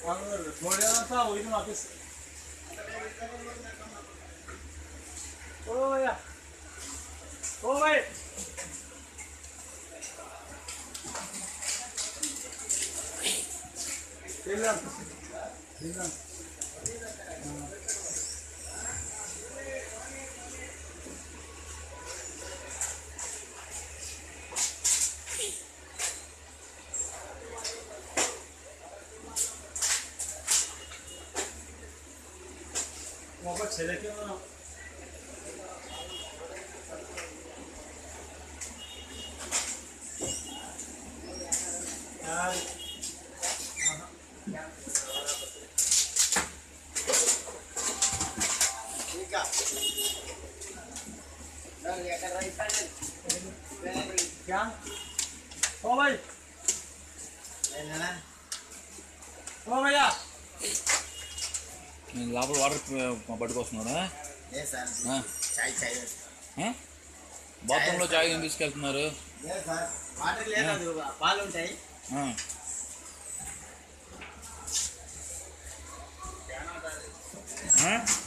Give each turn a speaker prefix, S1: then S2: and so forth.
S1: थोड़े सा वही तो वापस ओ या ओ भाई चल 뭐가 제대로 끼우나 아
S2: Ika. Nah, lihat kan raisan kan.
S1: क्या ओ भाई
S2: Ayan na.
S1: ओ भैया
S3: నేను లోపల వాటర్ పట్టుకొస్తున్నారా
S2: Yes, sir. Chai.
S3: బాత్రూంలో చాయ్ ఏం తీసుకెళ్తున్నారు?
S2: Yes, sir. వాటర్ లేదు, పాలు ఉంటాయి.
S3: ఆ?